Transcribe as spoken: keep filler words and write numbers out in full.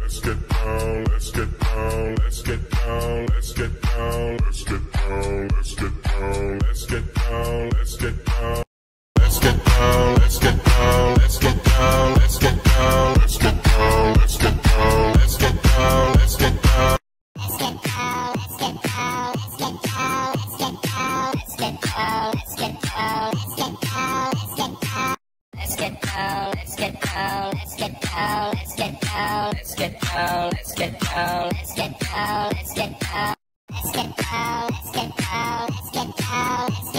let's get down, let's get down, let's get down, let's get down, let's get down, let's get down, let's get down, let's get down. Let's get down, let's get down, let's get down, let's get down, let's get down, let's get down, let's get down, let's get down. Let's get down, let's get down, let's get down, let's get down, let's get down, let's get down, let's get down, let's get down. Let's get down, let's get down, let's get down, let's get down, let's get down, let's get down, let's get down, let's get down. Let's get down, let's get down, let's get down, let's get